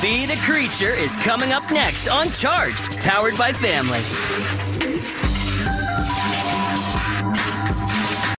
Be the Creature is coming up next on Charged, powered by Family.